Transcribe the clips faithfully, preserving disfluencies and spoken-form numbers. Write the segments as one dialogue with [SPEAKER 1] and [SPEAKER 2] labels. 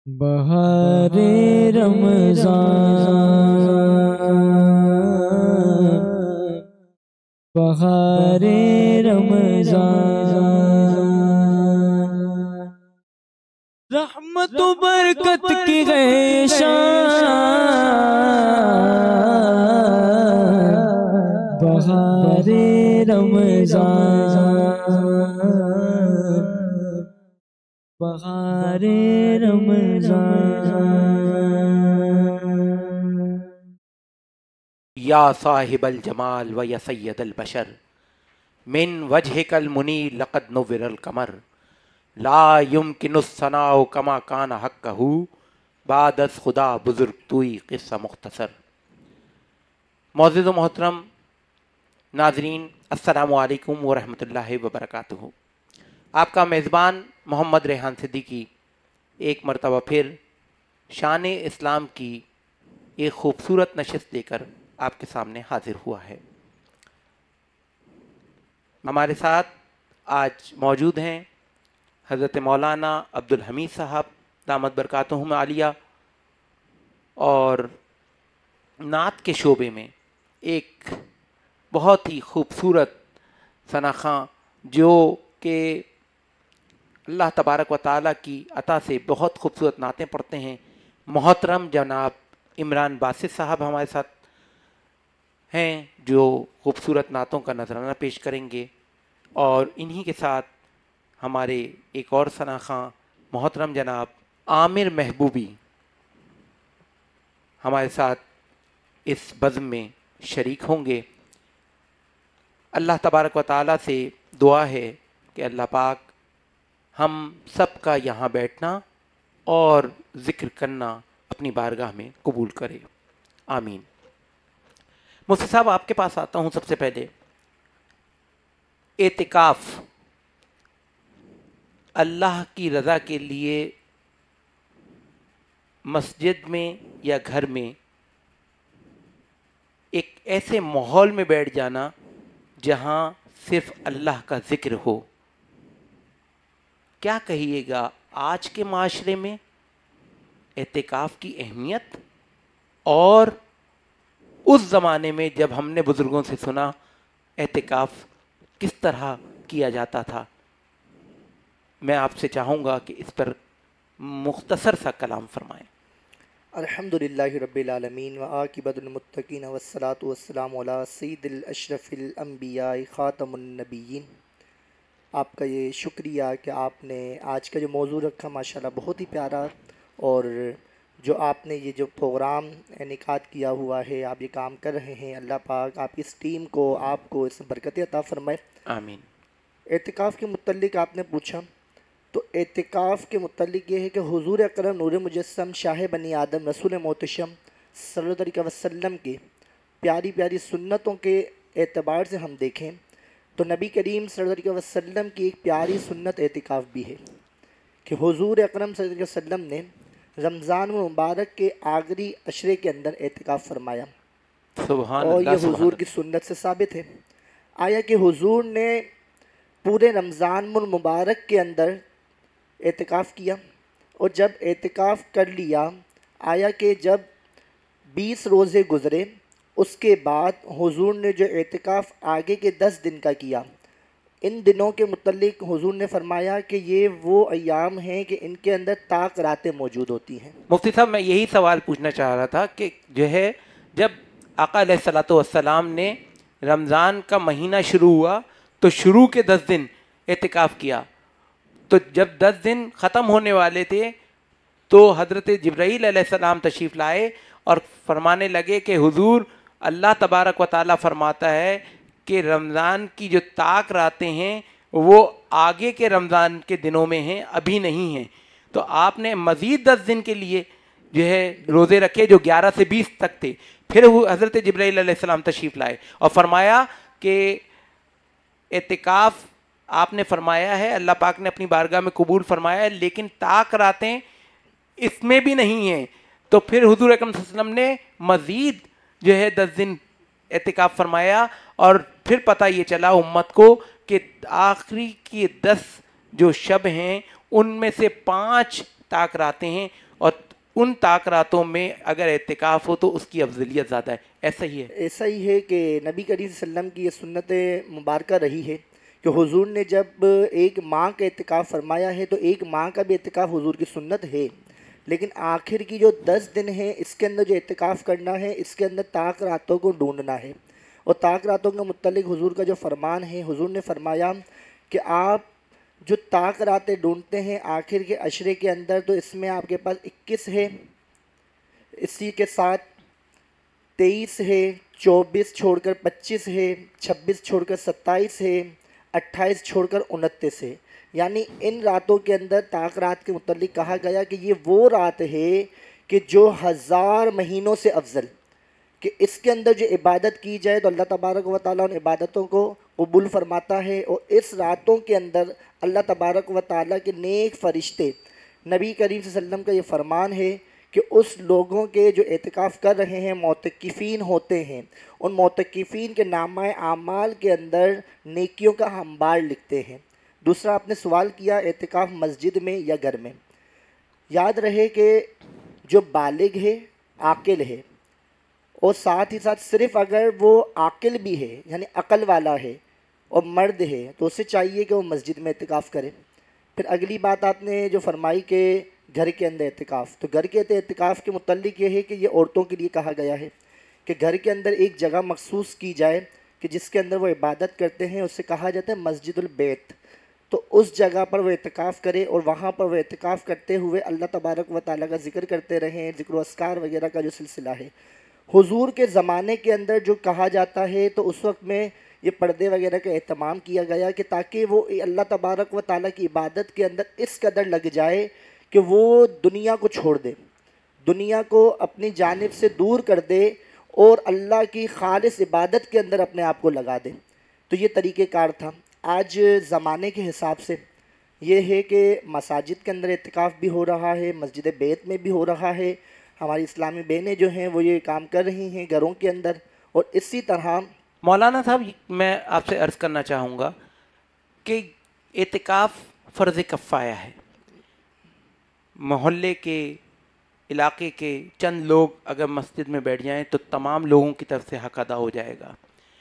[SPEAKER 1] बहारे रमज़ान बहारे रमज़ान रहमत व बरकत की ग़ैशान बहारे रमज़ान बहारे रमज़ान।
[SPEAKER 2] या साहिबल जमाल व या सय्यदल बशर मिन वजहिकल मुनीर लक़द नुव्विरल कमर ला युमकिनुस सनाउ कमा काना हक़्क़हू बादस खुदा बुजुर्ग तुई क़िस्सा मुख्तसर। मौजूद मोहतरम नाज़रीन, अस्सलामु अलैकुम व रहमतुल्लाहि व बरकातुहू। आपका मेज़बान मोहम्मद रेहान सिद्दीकी एक मरतबा फिर शान इस्लाम की एक ख़ूबसूरत नशिस्त लेकर आपके सामने हाजिर हुआ है। हमारे साथ आज मौजूद हैं हज़रत मौलाना अब्दुल हमीद साहब दामत बरकातुहुम आलिया, और नात के शोबे में एक बहुत ही खूबसूरत सनाख़ा जो कि अल्लाह तबारक व तआला की अता से बहुत खूबसूरत नातें पढ़ते हैं, मोहतरम जनाब इमरान बासित साहब हमारे साथ हैं जो खूबसूरत नातों का नजराना पेश करेंगे। और इन्हीं के साथ हमारे एक और सनाख़ा मोहतरम जनाब आमिर महबूबी हमारे साथ इस बज़्म में शरीक होंगे। अल्लाह तबारक व तआला से दुआ है कि अल्लाह पाक हम सब का यहाँ बैठना और ज़िक्र करना अपनी बारगाह में कबूल करे, आमीन। मुफ्ती साहब, आपके पास आता हूँ। सबसे पहले एतिकाफ़ अल्लाह की रज़ा के लिए मस्जिद में या घर में एक ऐसे माहौल में बैठ जाना जहाँ सिर्फ अल्लाह का ज़िक्र हो, क्या कहिएगा आज के माशरे में एतिकाफ़ की अहमियत, और उस ज़माने में जब हमने बुज़ुर्गों से सुना एतिकाफ़ किस तरह किया जाता था। मैं आपसे चाहूँगा कि इस पर मुख्तसर सा कलाम फरमाएं।
[SPEAKER 3] अल्हम्दुलिल्लाहि रब्बिल आलमीन व आक़िबतुल मुत्तक़ीन वस्सलातु वस्सलामु अला सय्यिदिल अशरफिल अंबिया ख़ातमुन नबिय्यीन। आपका ये शुक्रिया कि आपने आज का जो मौजू रखा माशाल्लाह बहुत ही प्यारा, और जो आपने ये जो प्रोग्राम इनेकाद किया हुआ है, आप ये काम कर रहे हैं, अल्लाह पाक आपकी इस टीम को, आपको इस बरकत अता फ़रमाए, आमीन। एतिकाफ़ के मुतल्लिक़ आपने पूछा, तो एतिकाफ़ के मुतल्लिक़ ये है कि हुज़ूर अकरम नूर मुजस्सम शाह बनी आदम रसूल मोहतशम सल्लल्लाहु अलैहि वसल्लम के प्यारी प्यारी सुन्नतों के एतबार से हम देखें तो नबी करीम सल्लल्लाहु अलैहि वसल्लम की एक प्यारी सुन्नत एतिकाफ़ भी है कि हुज़ूर अकरम सल्लल्लाहु अलैहि वसल्लम ने रमज़ान मुबारक के आखिरी अशरे के अंदर एतिकाफ़ फरमाया, और ये हुज़ूर की सुन्नत से साबित है। आया कि हुज़ूर ने पूरे रमज़ान मुबारक के अंदर एतिकाफ़ किया, और जब एतिकाफ़ कर लिया, आया कि जब बीस रोज़े गुज़रे उसके बाद हुज़ूर ने जो एतिकाफ़ आगे के दस दिन का किया, इन दिनों के मुतल्लिक़ हुज़ूर ने फरमाया कि ये वो अय्याम हैं कि इनके अंदर ताक रातें मौजूद होती हैं।
[SPEAKER 2] मुफ्ती साहब, मैं यही सवाल पूछना चाह रहा था कि जो है जब आका अलैहिस्सलातु वस्सलाम ने रमज़ान का महीना शुरू हुआ तो शुरू के दस दिन एतिकाफ़ किया, तो जब दस दिन ख़त्म होने वाले थे तो हज़रत जिब्राईल अलैहिस्सलाम तशरीफ़ लाए और फरमाने लगे कि हुज़ूर, अल्लाह तबारक व तआला फरमाता है कि रमज़ान की जो ताक रातें हैं वो आगे के रमज़ान के दिनों में हैं, अभी नहीं हैं। तो आपने मज़ीद दस दिन के लिए जो है रोज़े रखे जो ग्यारह से बीस तक थे। फिर वो हज़रत जिब्राईल अलैहिस्सलाम तशरीफ़ लाए और फरमाया कि एतिकाफ़ आपने फरमाया है, अल्लाह पाक ने अपनी बारगाह में कबूल फरमाया है, लेकिन ताक रातें इसमें भी नहीं हैं। तो फिर हुज़ूर अकरम सल्लल्लाहु अलैहि वसल्लम ने मज़ीद जो है दस दिन एतिकाफ़ फरमाया, और फिर पता ये चला उम्मत को कि आखिरी की दस जो शब हैं उनमें से पाँच ताक रातें हैं और उन ताक रातों में अगर एतिकाफ़ हो तो उसकी अफजलियत ज़्यादा है, ऐसा ही है?
[SPEAKER 3] ऐसा ही है कि नबी करीम सल्लल्लाहु अलैहि वसल्लम की ये सुन्नत मुबारक रही है कि हुजूर ने जब एक माह का एतिकाफ़ फरमाया है तो एक माह का भी एतिकाफ़ हुजूर की सुन्नत है, लेकिन आखिर की जो दस दिन है इसके अंदर जो एतिकाफ़ करना है इसके अंदर ताक रातों को ढूंढना है। और ताक रातों के मुत्तलिक हुजूर का जो फरमान है, हुजूर ने फरमाया कि आप जो ताक रातें ढूंढते हैं आखिर के अशरे के अंदर, तो इसमें आपके पास इक्कीस है, इसी के साथ तेईस है, चौबीस छोड़कर पच्चीस है, छब्बीस छोड़कर सत्ताईस है, अट्ठाईस छोड़कर उनतीस है। यानी इन रातों के अंदर ताक रात के मुतालिक कहा गया कि ये वो रात है कि जो हज़ार महीनों से अफजल, कि इसके अंदर जो इबादत की जाए तो अल्लाह तबारक व ताला उन इबादतों को कबूल फरमाता है। और इस रातों के अंदर अल्लाह तबारक व ताला के नेक फ़रिश्ते, नबी करीम सल्लल्लाहु अलैहि वसल्लम का ये फ़रमान है कि उस लोगों के जो एतिकाफ़ कर रहे हैं मोतकिफ़ीन होते हैं, उन मोतकिफ़ीन के नामा आमाल के अंदर नेकियों का अंबार लिखते हैं। दूसरा, आपने सवाल किया एतिकाफ़ मस्जिद में या घर में। याद रहे कि जो बालिग है, आकिल है, और साथ ही साथ सिर्फ़ अगर वो आकिल भी है यानी अक़ल वाला है और मर्द है तो उसे चाहिए कि वो मस्जिद में एतिकाफ़ करे। फिर अगली बात आपने जो फरमाई कि घर के अंदर एतिकाफ़, तो घर के एतिकाफ़ के मुतालिक ये है कि ये औरतों के लिए कहा गया है कि घर के अंदर एक जगह मखसूस की जाए कि जिसके अंदर वो इबादत करते हैं, उससे कहा जाता है मस्जिदुल बैत। तो उस जगह पर वो एतिकाफ़ करे और वहाँ पर वो एतिकाफ़ करते हुए अल्लाह तबारक व ताला का ज़िक्र करते रहें, ज़िक्र अस्कार वगैरह का जो सिलसिला है। हुजूर के ज़माने के अंदर जो कहा जाता है तो उस वक्त में ये पर्दे वगैरह का एहतमाम किया गया कि ताकि वो अल्लाह तबारक व ताला की इबादत के अंदर इस कदर लग जाए कि वो दुनिया को छोड़ दे, दुनिया को अपनी जानिब से दूर कर दे और अल्लाह की खालिस इबादत के अंदर अपने आप को लगा दे। तो ये तरीक़ेकार था। आज ज़माने के हिसाब से ये है कि मसाजिद के अंदर एतिकाफ़ भी हो रहा है, मस्जिद बैत में भी हो रहा है। हमारी इस्लामी बहनें जो हैं वो ये काम कर रही हैं घरों के अंदर। और इसी तरह
[SPEAKER 2] मौलाना साहब, मैं आपसे अर्ज़ करना चाहूँगा कि एतिकाफ़ फ़र्ज़ कफ़ाया है। मोहल्ले के, इलाके के चंद लोग अगर मस्जिद में बैठ जाएं तो तमाम लोगों की तरफ से हक़ अदा हो जाएगा।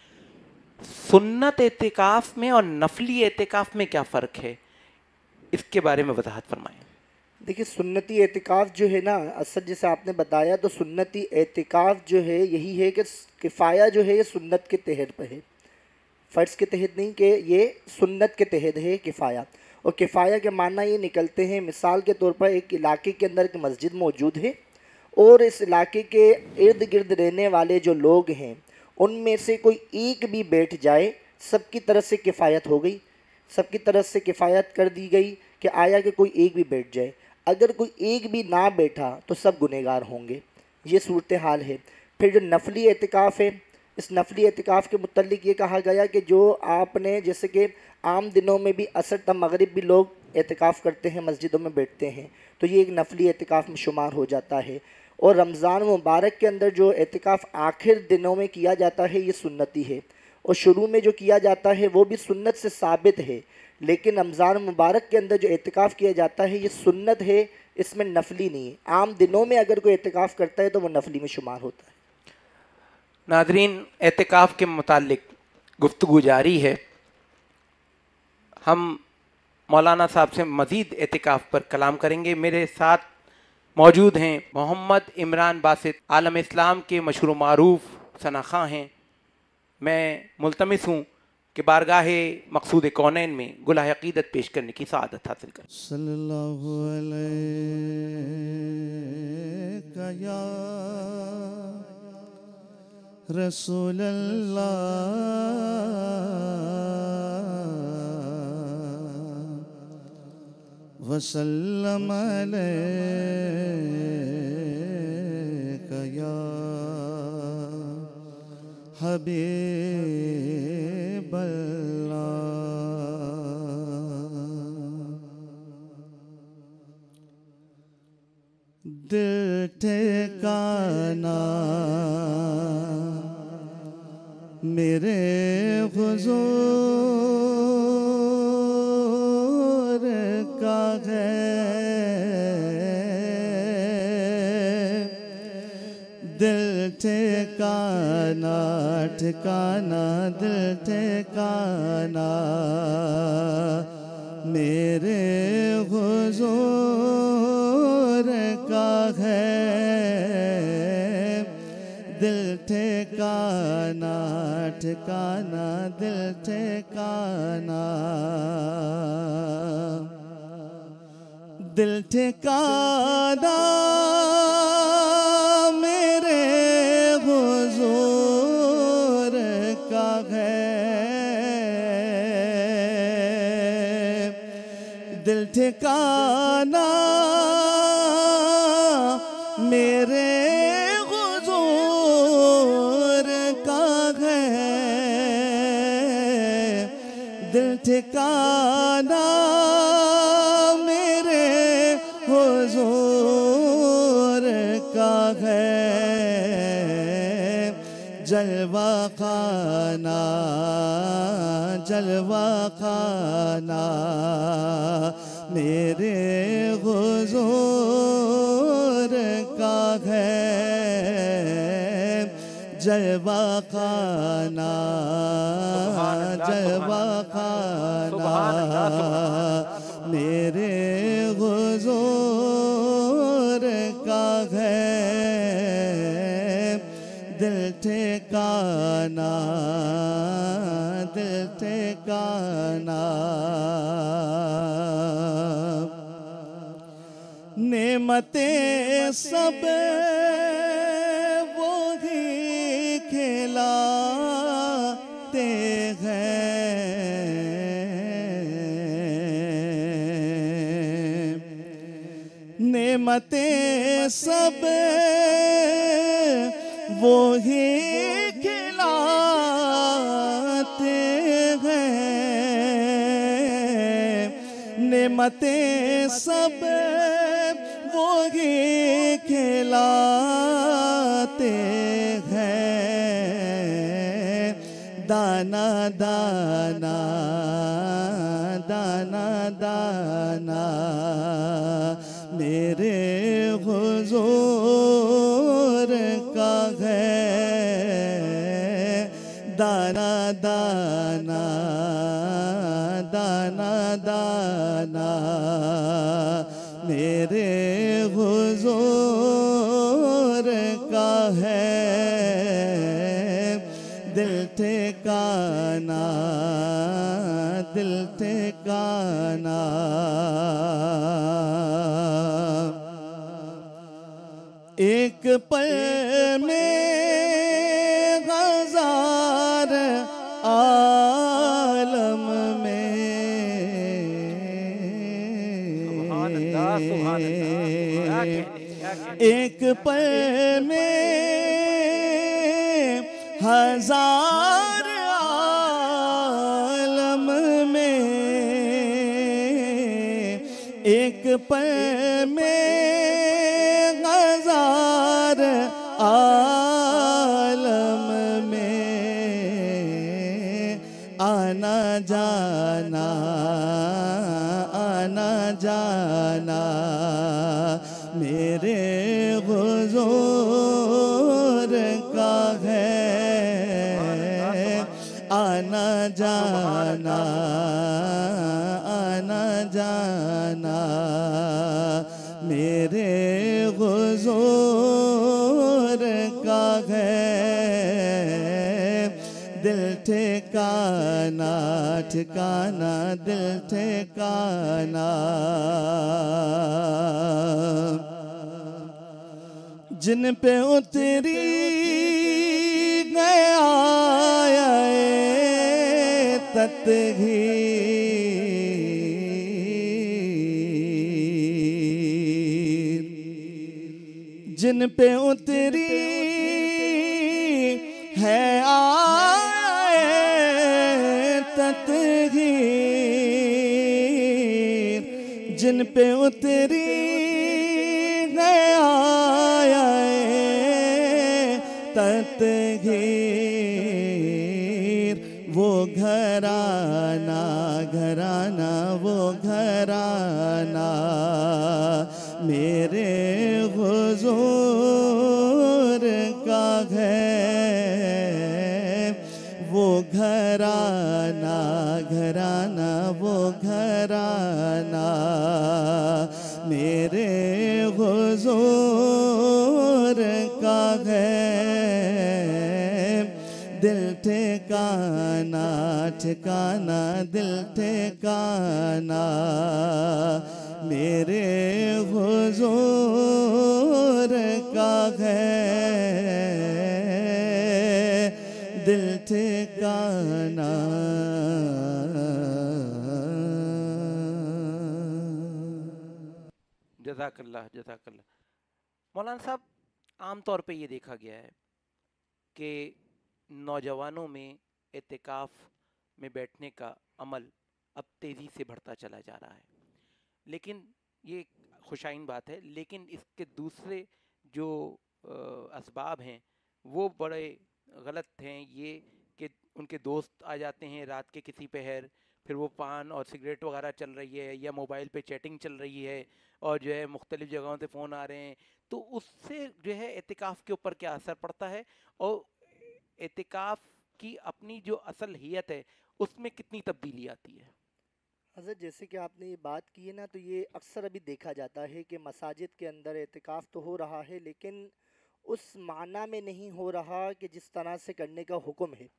[SPEAKER 2] सुन्नत एतिकाफ़ में और नफली एतिकाफ़ में क्या फ़र्क है, इसके बारे में वजाहत फरमाएं।
[SPEAKER 3] देखिए, सुन्नती एतिकाफ़ जो है ना, असल जैसे आपने बताया तो सुन्नती एतिकाफ़ जो है यही है कि किफ़ाया जो है ये सुन्नत के तहत पर है, फ़र्ज़ के तहत नहीं, कि ये सुन्नत के तहत है किफ़ाया। और किफ़ाया के माना ये निकलते हैं, मिसाल के तौर पर एक इलाके के अंदर एक मस्जिद मौजूद है और इस इलाके के इर्द गिर्द रहने वाले जो लोग हैं उनमें से कोई एक भी बैठ जाए, सबकी तरफ से किफ़ायत हो गई, सबकी तरफ से किफ़ायत कर दी गई कि आया कि कोई एक भी बैठ जाए। अगर कोई एक भी ना बैठा तो सब गुनहगार होंगे। ये सूरत हाल है। फिर जो नफली एतिकाफ़ है, इस नफली एतिकाफ़ के मुतल्लिक़ ये कहा गया कि जो आपने, जैसे कि आम दिनों में भी असर तक मगरिब भी लोग एतिकाफ़ करते हैं, मस्जिदों में बैठते हैं, तो ये एक नफली एतिकाफ़ में शुमार हो जाता है। और रमज़ान मुबारक के अंदर जो एतिकाफ़ आखिर दिनों में किया जाता है ये सुन्नती है, और शुरू में जो किया जाता है वो भी सुन्नत से साबित है। लेकिन रमज़ान मुबारक के अंदर जो एतिकाफ़ किया जाता है ये सुन्नत है, इसमें नफली नहीं है। आम दिनों में अगर कोई एतिकाफ़ करता है तो वो नफली में शुमार होता है।
[SPEAKER 2] नाज़रीन, एतिकाफ़ के मुतालिक गुफ्तगू जारी है। हम मौलाना साहब से मज़ीद एतिकाफ़ पर कलाम करेंगे। मेरे साथ मौजूद हैं मोहम्मद इमरान बासित, आलम इस्लाम के मशहूर मारूफ सनाख़ा हैं। मैं मुल्तमिस हूँ कि बारगाहे मक़सूद कौनैन में गुलाह अक़ीदत पेश करने की सआदत हासिल करें।
[SPEAKER 1] सल्लल्लाहु अलैका या रसूल अल्लाह वसल्लम अलैका या हबीब अल्लाह। दिल ठिकाना मेरे हुजूर का है,
[SPEAKER 4] दिल ठिकाना ठिकाना दिल ठिकाना मेरे हुजूर का है। दिल ठिकाना ठिकाना दिल ठिकाना दिल ठिकाना मेरे हुजूर का है। दिल ठिकाना मेरे हुजूर का है। दिल ठिकाना मेरे हुजूर का है। जलवा खाना जलवा खाना मेरे हुजूर का है। जलवा खाना जलवा खाना मेरे हुजूर का है। दिल ठिकाना दिल ठिकाना नेमतें सब वो ही खिलाते हैं। नेमतें सब वो ही खिलाते हैं। नेमतें सब वो ही खिलाते हैं। दाना दाना दाना दाना मेरे हुजूर का है। दाना दाना दाना दाना मेरे हुजूर का है। दिल ठिकाना दिल ठिकाना एक पल में हजार आलम में एक पल में हजार आलम में एक पल में हजार आलम में आना जाना आना जाना मेरे हुजूर का है। आना जाना आना जाना मेरे हुजूर का है। दिल ठिकाना ठिकाना दिल ठिकाना जिन पे उतरी गया तत्गीर जिन पे उतरी है आए तत्गीर जिन पे उतरी गया तत्गीर वो घराना घराना वो घराना मेरे हुजूर घराना घराना वो घराना मेरे हुजूर का है। दिल ठिकाना ठिकाना दिल ठिकाना मेरे हुजूर का है। दिल ठिकाना।
[SPEAKER 2] जज़ाकल्लाह जज़ाकल्लाह। मौलाना साहब, आम तौर पे ये देखा गया है कि नौजवानों में एतिकाफ़ में बैठने का अमल अब तेज़ी से बढ़ता चला जा रहा है, लेकिन ये खुशाइन बात है, लेकिन इसके दूसरे जो असबाब हैं वो बड़े गलत हैं। ये कि उनके दोस्त आ जाते हैं रात के किसी पहर, फिर वो पान और सिगरेट वगैरह चल रही है या मोबाइल पे चैटिंग चल रही है और जो है मुख्तलिफ़ जगहों से फ़ोन आ रहे हैं, तो उससे जो है एतिकाफ़ के ऊपर क्या असर पड़ता है और एतिकाफ़ की अपनी जो असल हियत है उसमें कितनी तब्दीली आती है?
[SPEAKER 3] हज़रत, जैसे कि आपने ये बात की है ना, तो ये अक्सर अभी देखा जाता है कि मसाजिद के अंदर एतिकाफ़ तो हो रहा है, लेकिन उस माना में नहीं हो रहा कि जिस तरह से करने का हुक्म है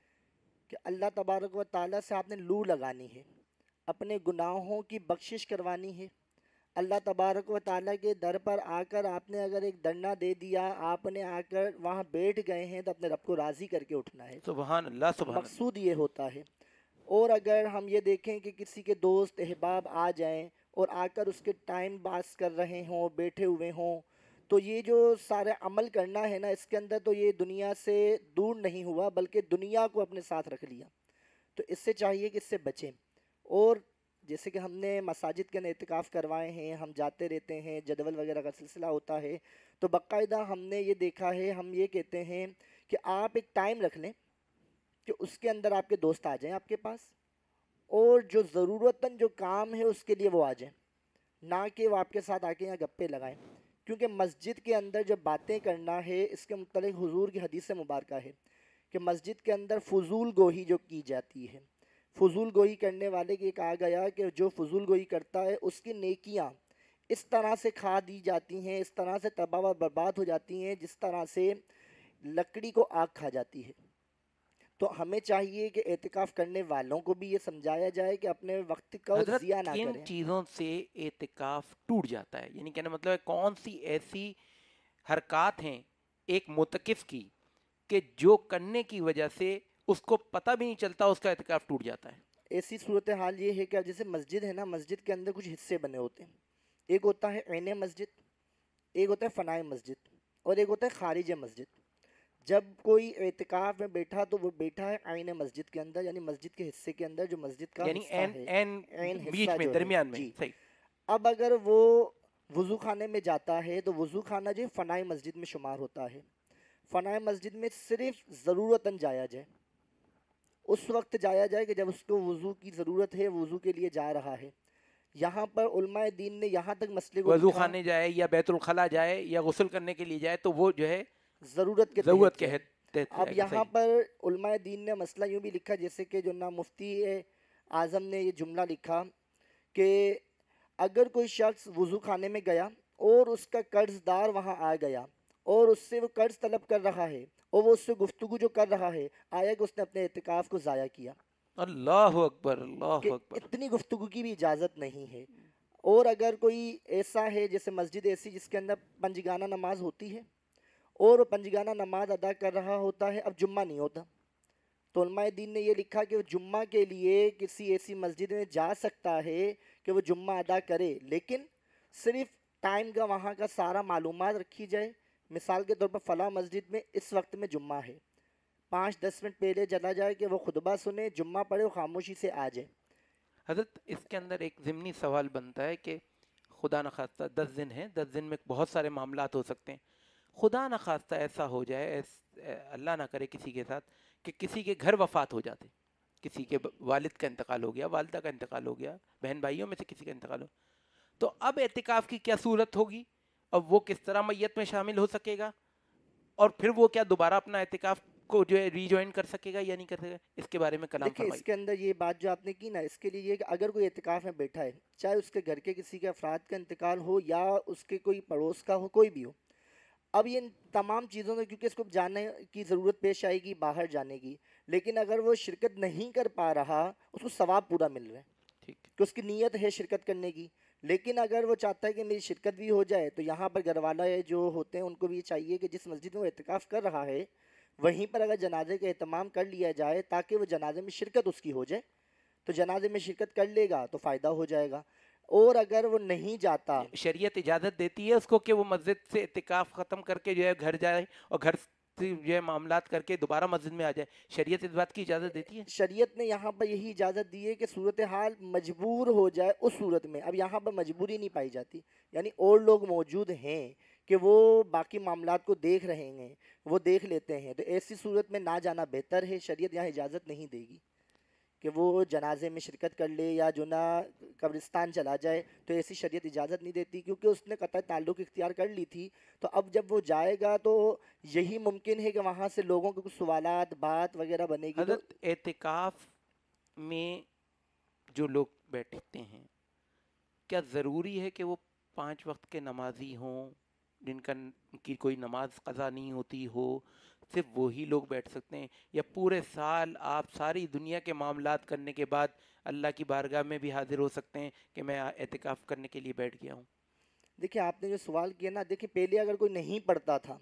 [SPEAKER 3] कि अल्लाह तबारक व ताला से आपने लू लगानी है, अपने गुनाहों की बख्शिश करवानी है। अल्लाह तबारक व ताला के दर पर आकर आपने अगर एक धरना दे दिया, आपने आकर वहाँ बैठ गए हैं, तो अपने रब को राज़ी करके उठना है।
[SPEAKER 2] सुभान अल्लाह, सुभान अल्लाह।
[SPEAKER 3] मकसूद ये होता है। और अगर हम ये देखें कि किसी के दोस्त अहबाब आ जाएं और आकर उसके टाइम पास कर रहे हों, बैठे हुए हों, तो ये जो सारे अमल करना है ना, इसके अंदर तो ये दुनिया से दूर नहीं हुआ बल्कि दुनिया को अपने साथ रख लिया। तो इससे चाहिए कि इससे बचें। और जैसे कि हमने मसाजिद के अंदर एतिकाफ़ करवाए हैं, हम जाते रहते हैं, जदवल वगैरह का सिलसिला होता है, तो बाकायदा हमने ये देखा है, हम ये कहते हैं कि आप एक टाइम रख लें कि उसके अंदर आपके दोस्त आ जाएं आपके पास, और जो ज़रूरतन जो काम है उसके लिए वो आ जाएं, ना कि वो आपके साथ आके यहाँ गप्पे लगाएं। क्योंकि मस्जिद के अंदर जब बातें करना है, इसके मुतल्लिक़ हुजूर की हदीस मुबारक है कि मस्जिद के अंदर फजूल गोही जो की जाती है, फजूल गोही करने वाले की कहा गया कि जो फजूल गोही करता है उसकी नेकियां इस तरह से खा दी जाती हैं, इस तरह से तबाह व बर्बाद हो जाती हैं जिस तरह से लकड़ी को आग खा जाती है। तो हमें चाहिए कि एतिकाफ़ करने वालों को भी ये समझाया जाए कि अपने वक्त का ज़िया ना
[SPEAKER 2] किन
[SPEAKER 3] करें।
[SPEAKER 2] चीज़ों से एतिकाफ़ टूट जाता है, यानी कहने मतलब है कौन सी ऐसी हरकत हैं एक मुतकिफ़ की कि जो करने की वजह से उसको पता भी नहीं चलता उसका एतिकाफ़ टूट जाता है?
[SPEAKER 3] ऐसी सूरत हाल ये है कि जैसे मस्जिद है ना, मस्जिद के अंदर कुछ हिस्से बने होते हैं। एक होता है ऐने मस्जिद, एक होता है फ़नाए मस्जिद, और एक होता है खारिज मस्जिद। जब कोई एतिकाफ़ में बैठा तो वो बैठा है आईने मस्जिद के अंदर, यानी मस्जिद के हिस्से के अंदर जो मस्जिद का
[SPEAKER 2] यानी
[SPEAKER 3] हिस्सा
[SPEAKER 2] एन
[SPEAKER 3] है,
[SPEAKER 2] एन
[SPEAKER 3] ऐन
[SPEAKER 2] बीच
[SPEAKER 3] हिस्सा
[SPEAKER 2] में,
[SPEAKER 3] जो है,
[SPEAKER 2] दरमियान में।
[SPEAKER 3] जी।
[SPEAKER 2] सही।
[SPEAKER 3] अब अगर वो वज़ू खाने में जाता है तो वज़ू खाना जो है फ़नाए मस्जिद में शुमार होता है। फ़नाए मस्जिद में सिर्फ ज़रूरतन जाया जाए, उस वक्त जाया जाए कि जब उसको वज़ू की ज़रूरत है, वज़ू के लिए जा रहा है। यहाँ पर उलमाए दीन ने यहाँ तक मसले को
[SPEAKER 2] वज़ू
[SPEAKER 3] लिखा,
[SPEAKER 2] खाने जाए या बैतुल खला जाए या गुस्ल करने के लिए जाए तो वो जो है
[SPEAKER 3] ज़रूरत के
[SPEAKER 2] ज़रूरत
[SPEAKER 3] तहत
[SPEAKER 2] के
[SPEAKER 3] जाए।
[SPEAKER 2] तहत
[SPEAKER 3] अब
[SPEAKER 2] जाएगा।
[SPEAKER 3] यहाँ
[SPEAKER 2] सही।
[SPEAKER 3] पर उलमाए दीन ने मसला यूँ भी लिखा, जैसे कि जो ना मुफ्ती आज़म ने ये जुमला लिखा कि अगर कोई शख्स वज़ू खाने में गया और उसका कर्जदार वहाँ आ गया और उससे वो कर्ज तलब कर रहा है और वो उससे गुफ्तगू जो कर रहा है, आया कि उसने अपने एतिकाफ़ को ज़ाया किया।
[SPEAKER 2] अल्लाह अकबर, अल्लाह
[SPEAKER 3] कि
[SPEAKER 2] अकबर।
[SPEAKER 3] इतनी गुफ्तगू की भी इजाज़त नहीं है। और अगर कोई ऐसा है, जैसे मस्जिद ऐसी जिसके अंदर पंजगाना नमाज होती है और वो पंजगाना नमाज अदा कर रहा होता है, अब जुम्मा नहीं होता, तो उलमाए दीन ने ये लिखा कि वो जुम्मा के लिए किसी ऐसी मस्जिद में जा सकता है कि वो जुम्मा अदा करे, लेकिन सिर्फ टाइम का वहाँ का सारा मालूमात रखी जाए। मिसाल के तौर पर फ़लाँ मस्जिद में इस वक्त में जुम्मा है, पाँच दस मिनट पहले चला जाए कि वो खुतबा सुने, जुम्मा पढ़े, वो खामोशी से आ जाए।
[SPEAKER 2] हज़रत, इसके अंदर एक ज़िमनी सवाल बनता है कि खुदा न खास्ता दस दिन है, दस दिन में बहुत सारे मामलात हो सकते हैं। खुदा न खास्ता ऐसा हो जाए, ऐस, अल्लाह ना करे किसी के साथ, कि किसी के घर वफ़ात हो जाते, किसी के वालिद का इंतकाल हो गया, वालिदा का इंतकाल हो गया, बहन भाइयों में से किसी का इंतकाल हो, तो अब एतिकाफ़ की क्या सूरत होगी? अब वो किस तरह मैयत में शामिल हो सकेगा? और फिर वो क्या दोबारा अपना एतिकाफ़ को जो है रीजॉइन कर सकेगा या नहीं कर सकेगा, इसके बारे में कलाम
[SPEAKER 3] देखिए
[SPEAKER 2] फरमाइए।
[SPEAKER 3] इसके अंदर ये बात जो आपने की ना, इसके लिए ये कि अगर कोई एतिकाफ में बैठा है, चाहे उसके घर के किसी के अफराद का इंतकाल हो या उसके कोई पड़ोस का हो, कोई भी हो, अब ये इन तमाम चीज़ों में क्योंकि इसको जानने की ज़रूरत पेश आएगी बाहर जाने की, लेकिन अगर वो शिरकत नहीं कर पा रहा, उसको सवाब पूरा मिल रहा है
[SPEAKER 2] ठीक
[SPEAKER 3] कि उसकी नीयत है शिरकत करने की। लेकिन अगर वो चाहता है कि मेरी शिरकत भी हो जाए, तो यहाँ पर घर वाले जो होते हैं उनको भी ये चाहिए कि जिस मस्जिद में वो एतिकाफ़ कर रहा है वहीं पर अगर जनाजे का एहतमाम कर लिया जाए ताकि वो जनाजे में शिरकत उसकी हो जाए, तो जनाजे में शिरकत कर लेगा तो फ़ायदा हो जाएगा। और अगर वो नहीं जाता,
[SPEAKER 2] शरीयत इजाज़त देती है उसको कि वो मस्जिद से इत्तिकाफ ख़त्म करके जो है घर जाए और घर से जो है मामलात करके दोबारा मस्जिद में आ जाए, शरीयत इस बात की इजाज़त देती है?
[SPEAKER 3] शरीयत ने यहाँ पर यही इजाज़त दी है कि सूरत हाल मजबूर हो जाए उस सूरत में। अब यहाँ पर मजबूरी नहीं पाई जाती, यानी और लोग मौजूद हैं कि वो बाकी मामलात को देख रहे हैं, वो देख लेते हैं, तो ऐसी सूरत में ना जाना बेहतर है। शरीयत यहाँ इजाज़त नहीं देगी कि वो जनाजे में शिरकत कर ले या जो ना कब्रिस्तान चला जाए, तो ऐसी शरीयत इजाज़त नहीं देती, क्योंकि उसने कतई ताल्लुक़ इख्तियार कर ली थी। तो अब जब वो जाएगा तो यही मुमकिन है कि वहाँ से लोगों के कुछ सवालात बात वगैरह बनेगी। तो
[SPEAKER 2] हज़रत एतिकाफ में जो लोग बैठते हैं, क्या ज़रूरी है कि वो पाँच वक्त के नमाजी हों, जिनका की कोई नमाज क़ज़ा नहीं होती हो, सिर्फ वही लोग बैठ सकते हैं, या पूरे साल आप सारी दुनिया के मामलात करने के बाद अल्लाह की बारगाह में भी हाजिर हो सकते हैं कि मैं एतिकाफ़ करने के लिए बैठ गया हूँ?
[SPEAKER 3] देखिए आपने जो सवाल किया ना, देखिए पहले अगर कोई नहीं पढ़ता था,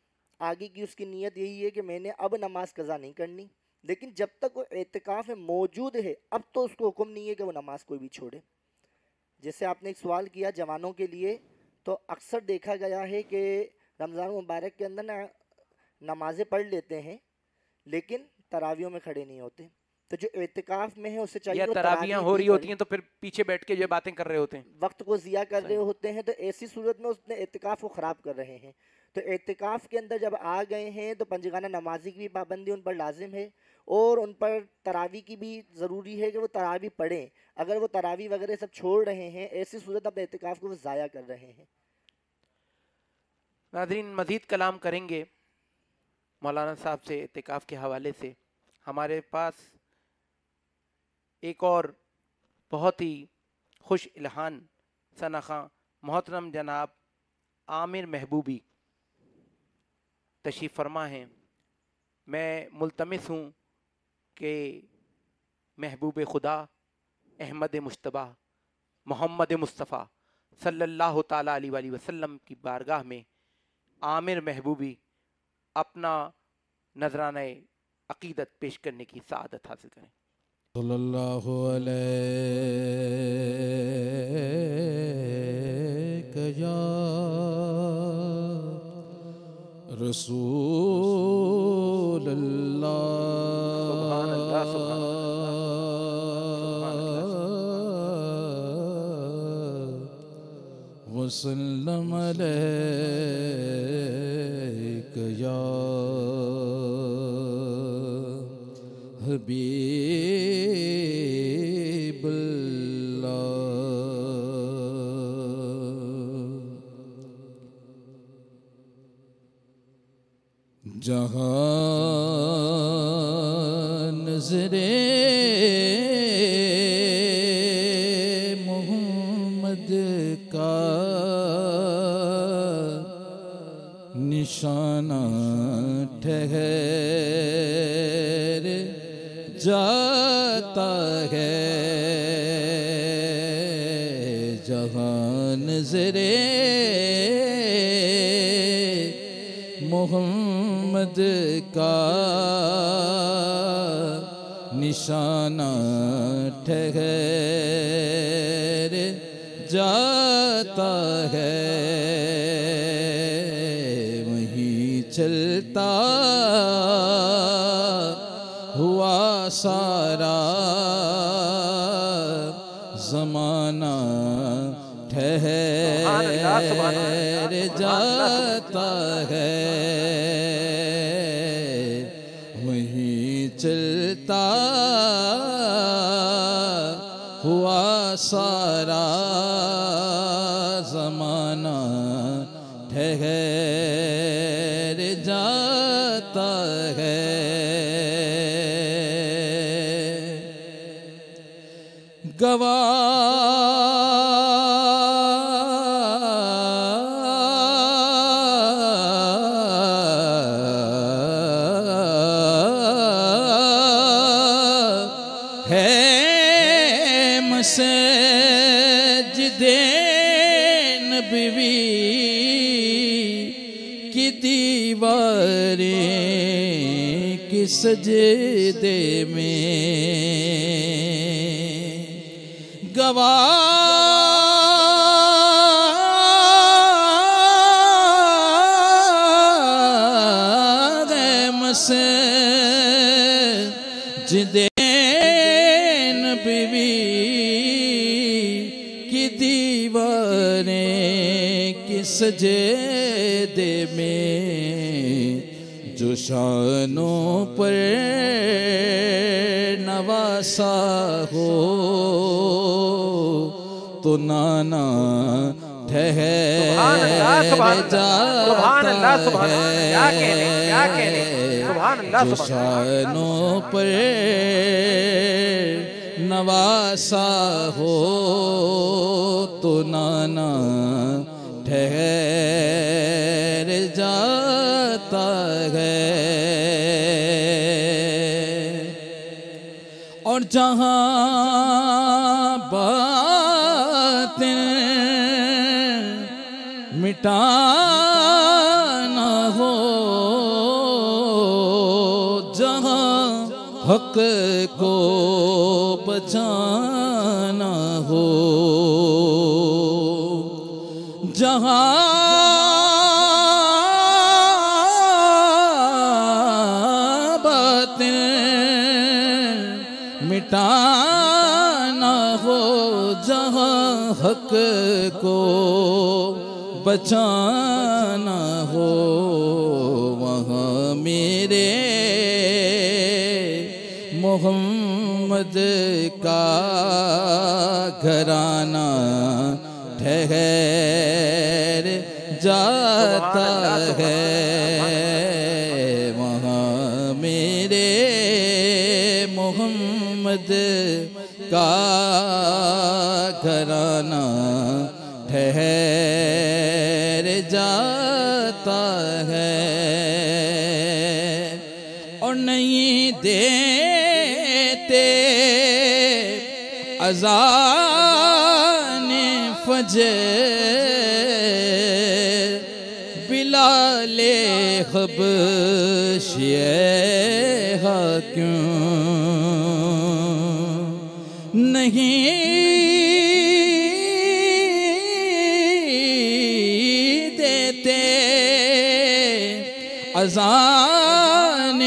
[SPEAKER 3] आगे की उसकी नीयत यही है कि मैंने अब नमाज कज़ा नहीं करनी, लेकिन जब तक वो एतिकाफ़ में मौजूद है अब तो उसको हुक्म नहीं है कि वो नमाज कोई भी छोड़े। जैसे आपने एक सवाल किया जवानों के लिए, तो अक्सर देखा गया है कि रमज़ान मुबारक के अंदर ना नमाज़ें पढ़ लेते हैं लेकिन तरावियों में खड़े नहीं होते। तो जो एतिकाफ़ में है उससे चाहिए
[SPEAKER 2] या
[SPEAKER 3] वो
[SPEAKER 2] तरावियाँ
[SPEAKER 3] तरावी
[SPEAKER 2] हो
[SPEAKER 3] भी
[SPEAKER 2] रही होती
[SPEAKER 3] पढ़े,
[SPEAKER 2] हैं तो फिर पीछे बैठ के जो बातें कर रहे होते हैं,
[SPEAKER 3] वक्त को ज़िया कर रहे होते हैं, तो ऐसी सूरत में उसने एतिकाफ़ को ख़राब कर रहे हैं। तो एतिकाफ़ के अंदर जब आ गए हैं तो पंजगाना नमाजी की भी पाबंदी उन पर लाजिम है और उन पर तरावी की भी ज़रूरी है कि वो तरावी पढ़ें। अगर वो तरावी वगैरह सब छोड़ रहे हैं, ऐसी सूरत अपने एतिकाफ़ को वो ज़ाया कर रहे हैं।
[SPEAKER 2] नाज़रीन मज़ीद कलाम करेंगे मौलाना साहब से एतिकाफ़ के हवाले से। हमारे पास एक और बहुत ही खुश इल्हान सनाखा मोहतरम जनाब आमिर महबूबी तशरीफ़ फरमा हैं। मैं मुल्तमिस हूँ कि महबूब खुदा अहमद मुश्तबा मोहम्मद मुस्तफ़ा सल्लल्लाहु ताला अलैहि वसल्लम की बारगाह में आमिर महबूबी अपना नजराना अकीदत पेश करने की सआदत हासिल करें।
[SPEAKER 4] सल्लल्लाहु अलैहि या रसूल अल्लाह
[SPEAKER 2] सुभान अल्लाह, सुभान
[SPEAKER 4] वसल्लम अलैका या हबीबल्लाह। जहाँ नज़रे मोहम्मद का निशाना ठहर जाता है, जहाँ नज़रे मोहम्मद का निशाना ठहर जाता है, वहीं चलता हुआ सारा ज़माना ठहर जाता है, वहीं चलता हुआ सारा ज़माना ठहर ठहर जाता है। गवाह है मस्जिदे नबवी की दीवारें कि सजदे में। गवाह है मस्जिदे नबवी की दीवारें कि सजदे में। जो शानों पर नवासा हो तो नाना ठहर जाता है। जो शानों पर नवासा हो तो नाना ठहर जाता है। और जहाँ बातें मिटाना हो, जहाँ हक को बचाना हो, जहाँ बातें मिटाना हो, जहाँ हक को बचाना हो, वहाँ मेरे मोहम्मद का घराना ठहर जाता है। वहाँ मेरे मोहम्मद का घराना ठहर जाता है। और नहीं देते अज़ान फजर बिलाले हबशी क्यों नहीं देते अज़ान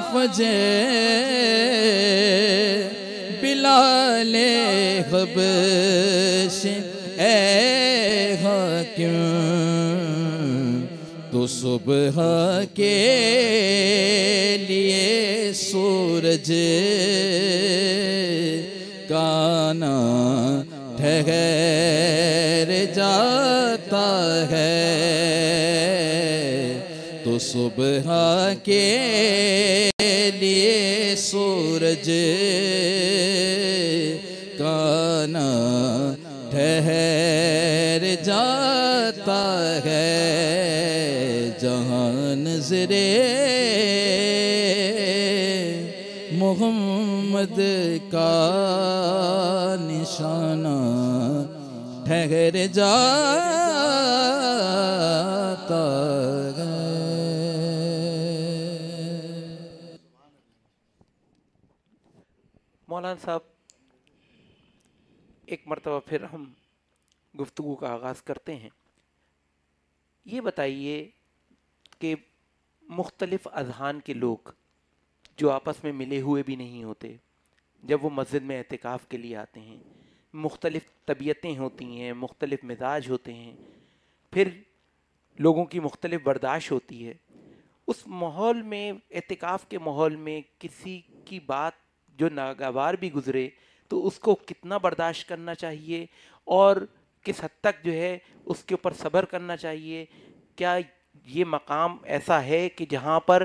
[SPEAKER 4] फजर बिलाले हबशी क्यों। तो सुबह के लिए सूरज काना ठहर जाता है। तो सुबह के लिए सूरज काना ठहर जाता है। जहाँ नज़रे मोहम्मद का निशाना ठहर जाता है।
[SPEAKER 2] मौलाना साहब, एक मरतबा फिर हम गुफ्तगू का आगाज़ करते हैं। ये बताइए कि मुख्तलिफ़ अज़हान के लोग जो आपस में मिले हुए भी नहीं होते, जब वो मस्जिद में एतिकाफ़ के लिए आते हैं, मुख्तलिफ़ तबीयतें होती हैं, मुख्तलिफ़ मिजाज होते हैं, फिर लोगों की मुख्तलिफ़ बर्दाश्त होती है। उस माहौल में, एतिकाफ़ के माहौल में किसी की बात जो नागवार भी गुज़रे तो उसको कितना बर्दाश्त करना चाहिए और किस हद तक जो है उसके ऊपर सब्र करना चाहिए? क्या ये मकाम ऐसा है कि जहाँ पर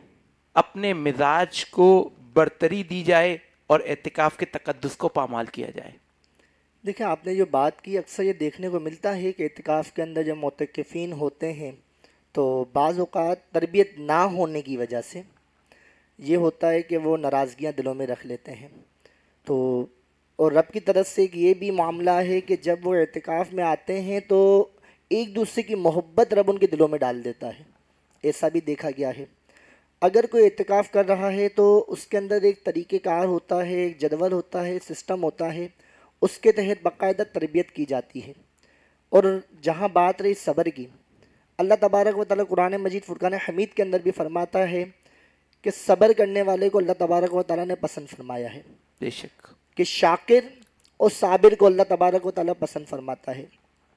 [SPEAKER 2] अपने मिजाज को बरतरी दी जाए और एतिकाफ़ के तकद्दुस को पामाल किया जाए?
[SPEAKER 3] देखिए, आपने जो बात की, अक्सर ये देखने को मिलता है कि एतिकाफ़ के अंदर जब मुतकिफ़ीन होते हैं तो बाज़ औक़ात तरबियत ना होने की वजह से ये होता है कि वो नाराज़गियाँ दिलों में रख लेते हैं। तो और रब की तरफ से एक ये भी मामला है कि जब वो एतिकाफ़ में आते हैं तो एक दूसरे की मोहब्बत रब उनके दिलों में डाल देता है। ऐसा भी देखा गया है। अगर कोई एतिकाफ़ कर रहा है तो उसके अंदर एक तरीक़ेकार होता है, एक जदवल होता है, सिस्टम होता है, उसके तहत बाकायदा तरबियत की जाती है। और जहाँ बात रही सब्र की, अल्लाह तबारक व तआला कुरान मजीद फुरकान हमीद के अंदर भी फरमाता है कि सब्र करने वाले को अल्लाह तबारक व तआला ने पसंद फरमाया है।
[SPEAKER 2] बेशक
[SPEAKER 3] कि शाकिर और साबिर को अल्लाह तबारक व तआला पसंद फरमाता है।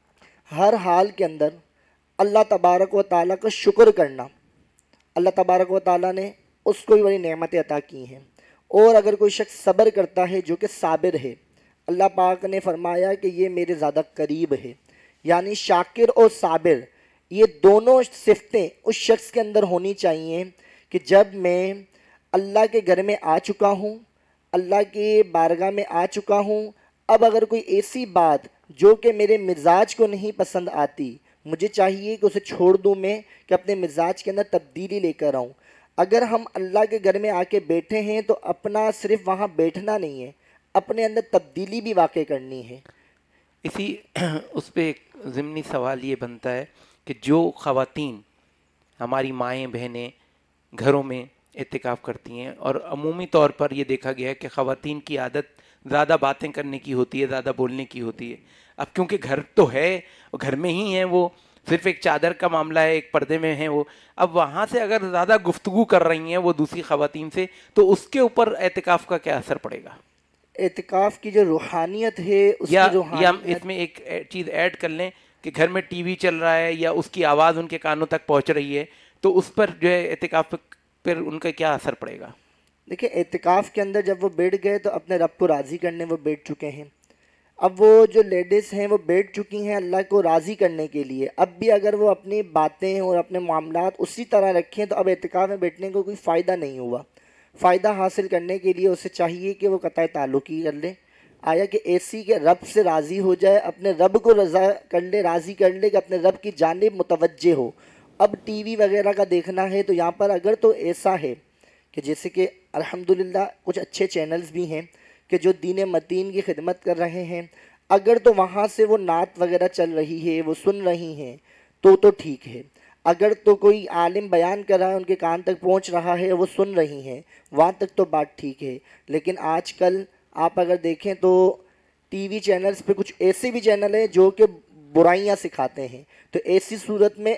[SPEAKER 3] हर हाल के अंदर अल्लाह तबारक व तआला का शुक्र करना, अल्लाह तबारक व तआला ने उसको भी बड़ी नेमतें अता की हैं। और अगर कोई शख्स सब्र करता है जो कि साबिर है, अल्लाह पाक ने फरमाया कि ये मेरे ज़्यादा करीब है। यानी शाकिर और साबिर ये दोनों सिफ़तें उस शख्स के अंदर होनी चाहिए कि जब मैं अल्लाह के घर में आ चुका हूँ, अल्लाह के बारगाह में आ चुका हूँ, अब अगर कोई ऐसी बात जो कि मेरे मिजाज को नहीं पसंद आती, मुझे चाहिए कि उसे छोड़ दूँ मैं, कि अपने मिजाज के अंदर तब्दीली लेकर आऊँ। अगर हम अल्लाह के घर में आके बैठे हैं तो अपना सिर्फ वहाँ बैठना नहीं है, अपने अंदर तब्दीली भी वाक़ई करनी है।
[SPEAKER 2] इसी उस पर एक ज़िमनी सवाल ये बनता है कि जो ख़वातीन हमारी माएँ बहनें घरों में एतिकाफ़ करती हैं, और अमूमी तौर पर ये देखा गया है कि ख़वातीन की आदत ज़्यादा बातें करने की होती है, ज़्यादा बोलने की होती है। अब क्योंकि घर तो है, घर में ही हैं, वो सिर्फ एक चादर का मामला है, एक पर्दे में हैं वो, अब वहाँ से अगर ज़्यादा गुफ्तगू कर रही हैं वो दूसरी ख़वातीन से, तो उसके ऊपर एतिकाफ़ का क्या असर पड़ेगा?
[SPEAKER 3] एतिकाफ़ की जो रूहानियत है उसकी
[SPEAKER 2] या,
[SPEAKER 3] रूहानियत...
[SPEAKER 2] या इसमें एक चीज़ ऐड कर लें कि घर में टीवी चल रहा है या उसकी आवाज़ उनके कानों तक पहुँच रही है, तो उस पर जो है एतिकाफ़ पर उनका क्या असर पड़ेगा?
[SPEAKER 3] देखिए, एतिकाफ़ के अंदर जब वो बैठ गए तो अपने रब को राज़ी करने वो बैठ चुके हैं। अब वो जो लेडीज़ हैं वो बैठ चुकी हैं अल्लाह को राज़ी करने के लिए। अब भी अगर वो अपनी बातें और अपने मामलात उसी तरह रखें तो अब एतिकाफ़ में बैठने को कोई फ़ायदा नहीं हुआ। फ़ायदा हासिल करने के लिए उसे चाहिए कि वो क़ताए ताल्लुक़ ही कर ले। आया कि ऐसी के रब से राज़ी हो जाए, अपने रब को रज़ा कर ले, राज़ी कर ले कि अपने रब की जानिब मुतवज्जे हो। अब टीवी वगैरह का देखना है तो यहाँ पर अगर तो ऐसा है कि जैसे कि अल्हम्दुलिल्लाह कुछ अच्छे चैनल्स भी हैं कि जो दीन मतीन की खिदमत कर रहे हैं, अगर तो वहाँ से वो नात वगैरह चल रही है, वो सुन रही हैं, तो तो ठीक है। अगर तो कोई आलिम बयान कर रहा है, उनके कान तक पहुँच रहा है, वो सुन रही हैं, वहाँ तक तो बात ठीक है। लेकिन आजकल आप अगर देखें तो टीवी चैनल्स पे कुछ ऐसे भी चैनल हैं जो कि बुराइयाँ सिखाते हैं। तो ऐसी सूरत में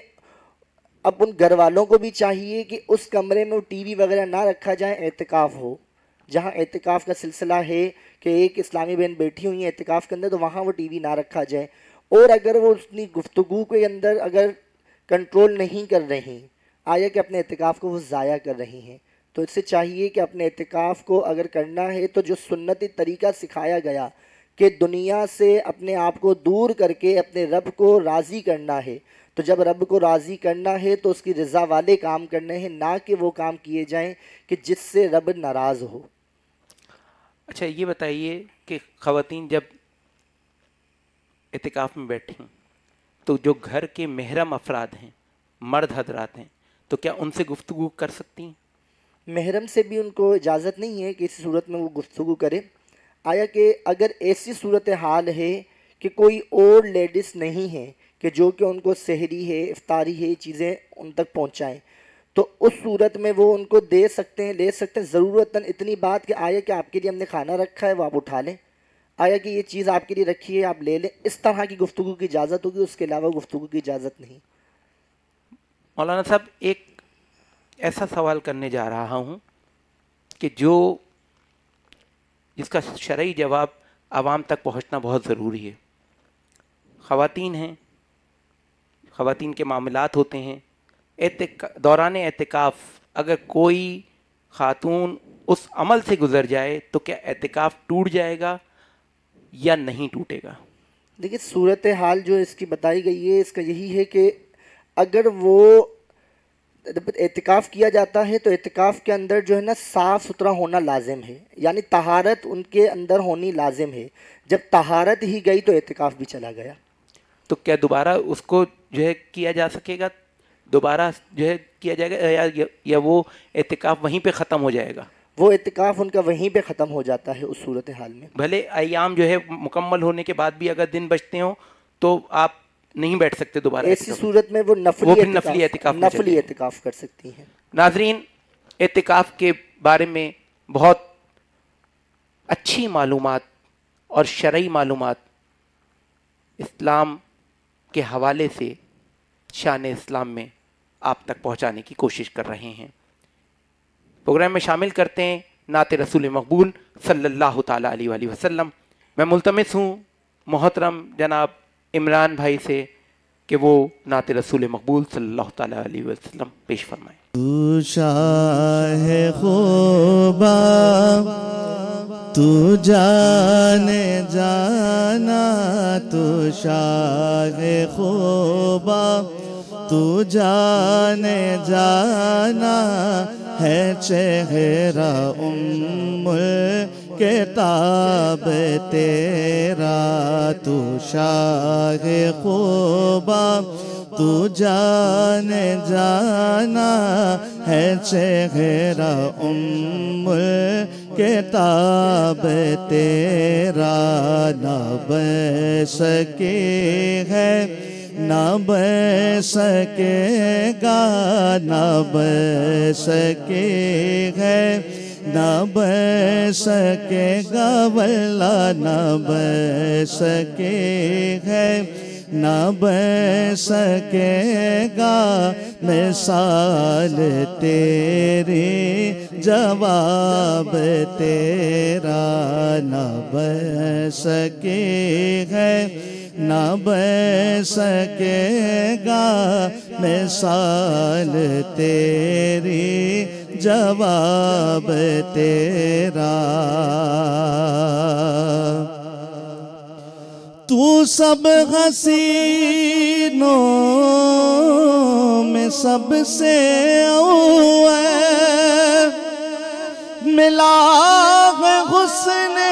[SPEAKER 3] अब उन घर वालों को भी चाहिए कि उस कमरे में वो टीवी वगैरह ना रखा जाए, एतिकाफ़ हो। जहाँ एतिकाफ़ का सिलसिला है कि एक इस्लामी बहन बैठी हुई है एतिकाफ़ के अंदर, तो वहाँ वो टीवी ना रखा जाए। और अगर वो अपनी गुफ्तगू के अंदर अगर कंट्रोल नहीं कर रही, आया कि अपने एतिकाफ़ को वो ज़ाया कर रही हैं, तो इससे चाहिए कि अपने एतिकाफ़ को अगर करना है तो जो सुन्नती तरीक़ा सिखाया गया कि दुनिया से अपने आप को दूर करके अपने रब को राज़ी करना है, तो जब रब को राज़ी करना है तो उसकी रज़ा वाले काम करने हैं, ना कि वो काम किए जाएं कि जिससे रब नाराज़ हो।
[SPEAKER 2] अच्छा, ये बताइए कि ख़वातीन जब एतिकाफ़ में बैठी तो जो घर के महरम अफराद हैं, मर्द हजरात हैं, तो क्या उनसे गुफ्तगू कर सकती हैं?
[SPEAKER 3] महरम से भी उनको इजाज़त नहीं है कि इस सूरत में वो गुफ्तगू करे। आया कि अगर ऐसी सूरत हाल है कि कोई और लेडीज़ नहीं है कि जो कि उनको सहरी है, इफ्तारी है, चीज़ें उन तक पहुँचाएँ, तो उस सूरत में वो उनको दे सकते हैं, ले सकते हैं। ज़रूरतन इतनी बात कि आया कि आपके लिए हमने खाना रखा है, वो आप उठा लें, आया कि ये चीज़ आपके लिए रखी है, आप ले लें, इस तरह की गुफ्तगू की इजाज़त होगी, उसके अलावा गुफ्तगू की इजाज़त नहीं।
[SPEAKER 2] मौलाना साहब, एक ऐसा सवाल करने जा रहा हूँ कि जो जिसका शरई जवाब आवाम तक पहुँचना बहुत ज़रूरी है। ख़वातीन हैं, ख़वातीन के मामलात होते हैं, एतिका दौरान एतिकाफ़ अगर कोई ख़ातून उस अमल से गुज़र जाए तो क्या एतिकाफ़ टूट जाएगा या नहीं टूटेगा?
[SPEAKER 3] देखिए, सूरत हाल जो इसकी बताई गई है इसका यही है कि अगर वो एतिकाफ़ किया जाता है तो एतिकाफ़ के अंदर जो है ना साफ़ सुथरा होना लाजिम है, यानी तहारत उनके अंदर होनी लाजिम है। जब तहारत ही गई तो एतिकाफ़ भी चला गया।
[SPEAKER 2] तो क्या दोबारा उसको जो है किया जा सकेगा, दोबारा जो है किया जाएगा, या, या, या वो एतिकाफ़ वहीं पे ख़त्म हो जाएगा?
[SPEAKER 3] वो एतिकाफ़ उनका वहीं पे ख़त्म हो जाता है उस सूरत हाल में।
[SPEAKER 2] भले अय्याम जो है मुकम्मल होने के बाद भी अगर दिन बचते हो तो आप नहीं बैठ सकते दोबारा।
[SPEAKER 3] ऐसी सूरत में वो नफली
[SPEAKER 2] नफली एतिकाफ़
[SPEAKER 3] नफली एतिकाफ़ कर सकती हैं।
[SPEAKER 2] नाजरीन, एतिकाफ़ के बारे में बहुत अच्छी मालूमात और शरई मालूमात इस्लाम के हवाले से शान इस्लाम में आप तक पहुंचाने की कोशिश कर रहे हैं। प्रोग्राम में शामिल करते हैं नाते रसूल मकबूल सल्लल्लाहु ताला अलैहि वसल्लम। मैं मुल्तमिस हूँ मोहतरम जनाब इमरान भाई से कि वो नाते रसूल मकबूल सल्लल्लाहु ताला अलैहि वसल्लम पेश फरमाएं।
[SPEAKER 4] तू शाह खूबा तू जाने जाना, तू शाह खूबा तू जाने जाना है चेहरा उम्मुल किताब तेरा। तू शाह खूबा तू जाने जाना है चेहरा उम्मुल किताब तेरा। ना बन सके है ना बन सकेगा, ना बन सके है ना बन सकेगा, वल्ला ना बन सके है ना बन सकेगा। मिसाल तेरी जवाब तेरा, ना बन सके है ना बन सकेगा। मिसाल तेरी जवाब तेरा। तू सब हसीनों में सबसे अव्वल, मिला है हुस्न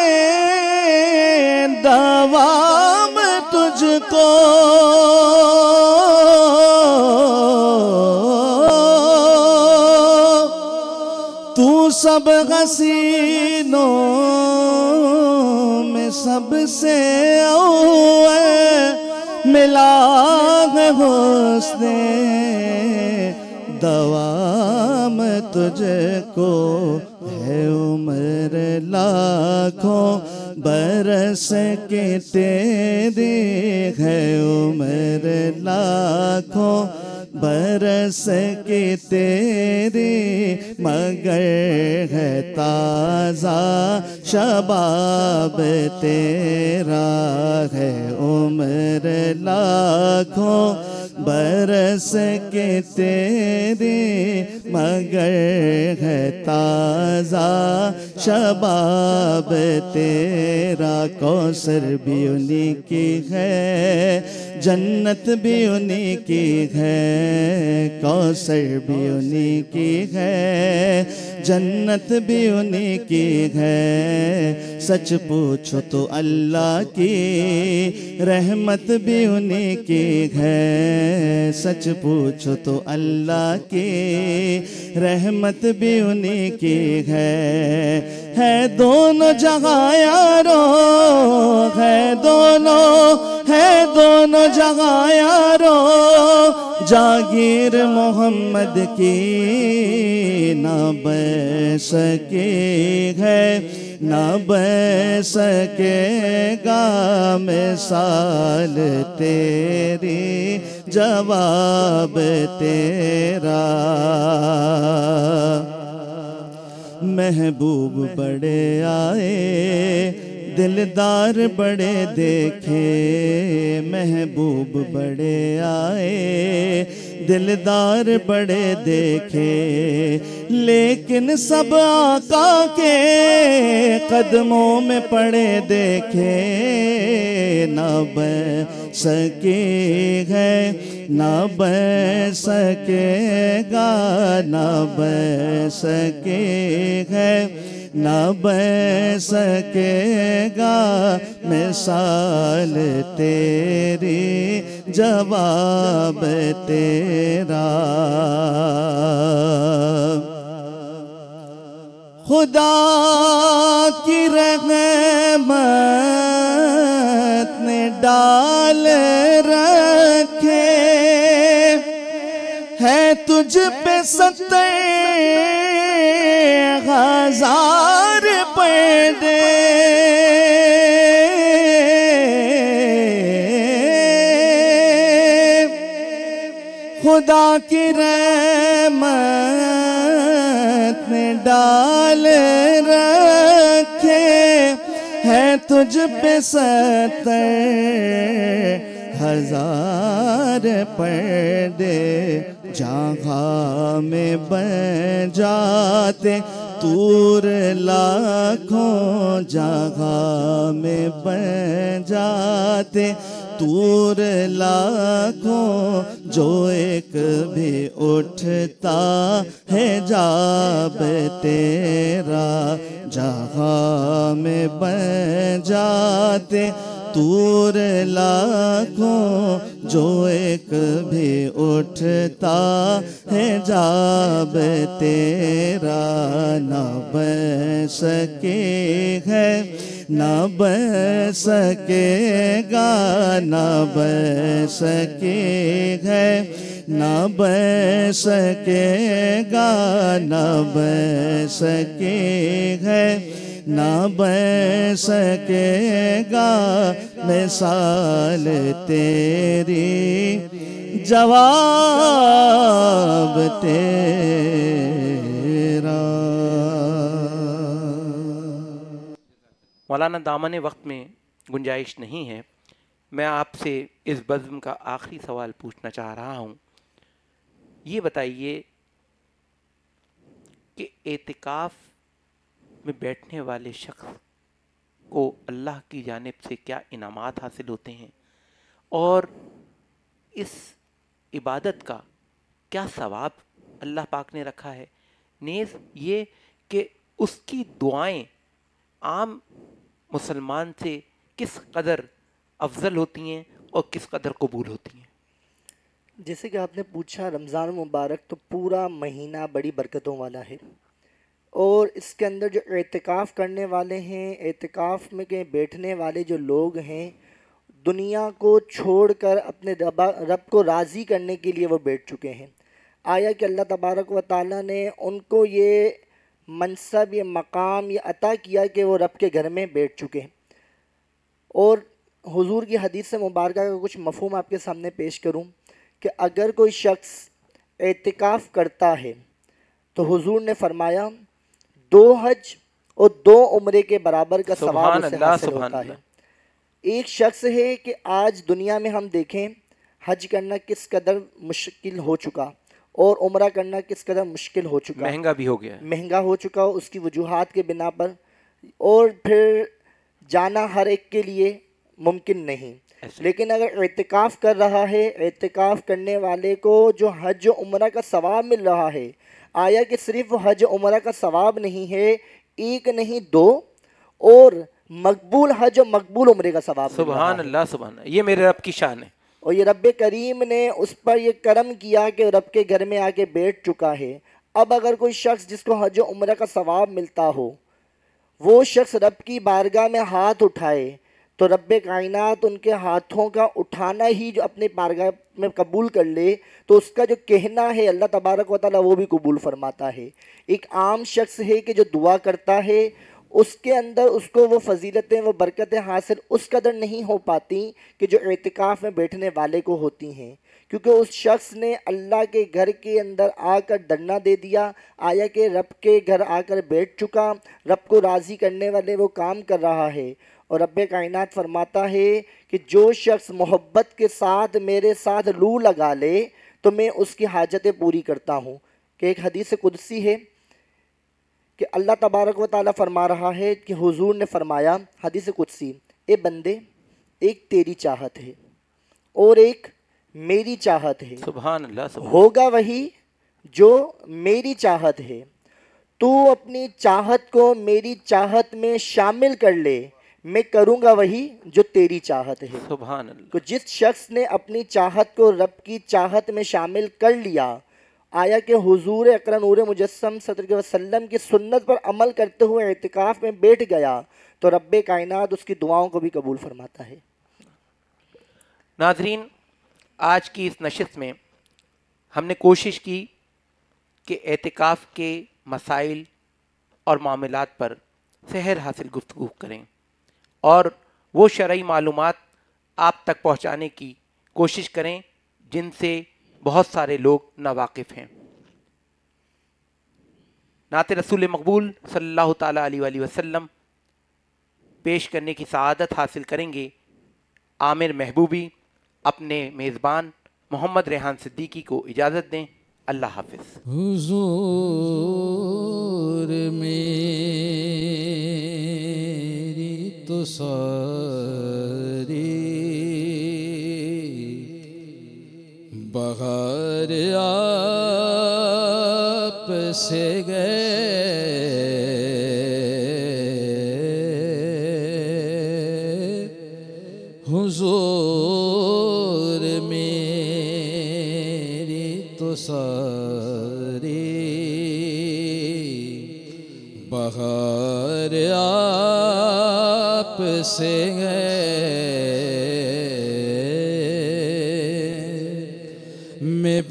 [SPEAKER 4] दवाम तुझको। तू सब हसीनों में सबसे अव्वल, मिला है हुस्न दवाम तुझको। है उम्र लाखों बरस के तेरी, है उम्र लाखों बरस के तेरी, मगर है ताज़ा शबाब तेरा। है उम्र लाखों बरस के तेरी, मगर है ताज़ा शबाब तेरा। कौसर भी उन्हीं की है, जन्नत भी उन्हीं की है। कौसर भी उन्हीं की है, जन्नत भी उन्हीं की है। सच पूछो तो अल्लाह की रहमत भी उन्हीं की है। सच पूछो तो अल्लाह की रहमत भी उन्हीं की है। है दोनों जगह यारो, है दोनों है दोनों जगह यारो, जागीर मोहम्मद की ना बन सके है ना बन सकेगा। मिसाल तेरी जवाब तेरा। महबूब बड़े आए दिलदार बड़े देखे, महबूब बड़े आए दिलदार बड़े देखे। लेकिन सब आका के कदमों में पड़े देखे, न बन सके है ना बह सकेगा, ना बह सकेगा, ना बह सकेगा मिसाल तेरी, जवाब तेरा। खुदा की रहमत ने डाल रखे है तुझ पे सत्तर हजार पर्दे, खुदा की रहमत ने डाल रखे है तुझ पे सत्तर हजार पर्दे, जहाँ में बन जाते तूर लाखों, जहाँ में बन जाते तूर लाखों, जो एक भी उठता है जाब तेरा, जहाँ में बन जाते तूर लाखों, जो एक भी उठता है जाब तेरा। न बह सके है, न बह सकेगा, न बह सके है, न बह सकेगा, न बह सके है, न बह सकेगा मिसाल तेरी, जवाब तेरा।
[SPEAKER 2] मौलाना दामन वक्त में गुंजाइश नहीं है, मैं आपसे इस बज़्म का आखिरी सवाल पूछना चाह रहा हूँ। ये बताइए कि एतिकाफ़ में बैठने वाले शख्स को अल्लाह की जानिब से क्या इनामात हासिल होते हैं, और इस इबादत का क्या सवाब अल्लाह पाक ने रखा है। नेज़ ये कि उसकी दुआएं आम मुसलमान से किस कदर अफजल होती हैं और किस कदर कबूल होती हैं।
[SPEAKER 3] जैसे कि आपने पूछा, रमज़ान मुबारक तो पूरा महीना बड़ी बरकतों वाला है, और इसके अंदर जो एतिकाफ़ करने वाले हैं, एतिकाफ़ में के बैठने वाले जो लोग हैं, दुनिया को छोड़कर अपने रब रब को राज़ी करने के लिए वो बैठ चुके हैं। आया कि अल्लाह तबारक व तआला ने उनको ये मनसब, ये मकाम, ये अता किया कि वो रब के घर में बैठ चुके हैं। और हुजूर की हदीस से मुबारक का कुछ मफ़हूम आपके सामने पेश करूं कि अगर कोई शख्स एतिकाफ़ करता है तो हुजूर ने फरमाया दो हज और दो उम्रे के बराबर का सवाब उसे हासिल होता है। एक शख्स है कि आज दुनिया में हम देखें हज करना किस कदर मुश्किल हो चुका और उम्रा करना किस कदर मुश्किल हो चुका,
[SPEAKER 2] महंगा भी हो गया,
[SPEAKER 3] महंगा हो चुका उसकी वजूहात के बिना पर, और फिर जाना हर एक के लिए मुमकिन नहीं। लेकिन अगर एतिकाफ़ कर रहा है, एतिकाफ़ करने वाले को जो हज उम्रा का सवाब मिल रहा है, आया कि सिर्फ हज उम्रा का सवाब नहीं है, एक नहीं दो, और मकबूल हज और मकबूल उम्रे का सवाब।
[SPEAKER 2] सुभान अल्लाह, सुभान अल्लाह, ये मेरे रब की शान है।
[SPEAKER 3] और ये रब करीम ने उस पर ये करम किया कि रब के घर में आके बैठ चुका है। अब अगर कोई शख्स जिसको हज उम्रा का सवाब मिलता हो, वो शख्स रब की बारगाह में हाथ उठाए तो रब कायनात उनके हाथों का उठाना ही जो अपने बारगाह में कबूल कर ले, तो उसका जो कहना है अल्लाह तबारक व तआला वो भी कबूल फरमाता है। एक आम शख्स है कि जो दुआ करता है, उसके अंदर उसको वो फजीलतें, वो बरकतें हासिल उस कदर नहीं हो पाती कि जो एतिकाफ़ में बैठने वाले को होती हैं, क्योंकि उस शख्स ने अल्लाह के घर के अंदर आकर धरना दे दिया। आया कि रब के घर आकर बैठ चुका, रब को राज़ी करने वाले वो काम कर रहा है। और रब कायनात फरमाता है कि जो शख्स मोहब्बत के साथ मेरे साथ लू लगा ले तो मैं उसकी हाजतें पूरी करता हूँ। कि एक हदीस कुदसी है कि अल्लाह तबारक व तआला फरमा रहा है कि हुजूर ने फरमाया, हदीस कुदसी, ए बंदे, एक तेरी चाहत है और एक मेरी चाहत है,
[SPEAKER 2] सुभान अल्लाह, सुभान
[SPEAKER 3] होगा वही जो मेरी चाहत है। तू अपनी चाहत को मेरी चाहत में शामिल कर ले, मैं करूँगा वही जो तेरी चाहत है।
[SPEAKER 2] सुभान अल्लाह।
[SPEAKER 3] तो जिस शख्स ने अपनी चाहत को रब की चाहत में शामिल कर लिया, आया कि हुजूर अकरम नूर मुजस्सम सल्लल्लाहु अलैहि वसल्लम की सुन्नत पर अमल करते हुए इतिकाफ में बैठ गया, तो रब्बे कायनात उसकी दुआओं को भी कबूल फरमाता है।
[SPEAKER 2] नाजरीन, आज की इस नशिस्त में हमने कोशिश की कि एतिकाफ़ के मसाइल और मामलात पर सहर हासिल गुफ्तगू करें और वो शरई मालूमात आप तक पहुंचाने की कोशिश करें जिनसे बहुत सारे लोग नावाकिफ़ हैं। नाते रसूल मकबूल सल्लल्लाहु ताला अलैहि वसल्लम पेश करने की सआदत हासिल करेंगे। आमिर महबूबी अपने मेज़बान मोहम्मद रेहान सिद्दीकी को इजाज़त दें। अल्लाह हाफिज़।
[SPEAKER 1] हुजूर मेरी तो सारी बहार आप से गए, हुजूर मेरी तो सारी बहार आप से गए। मैं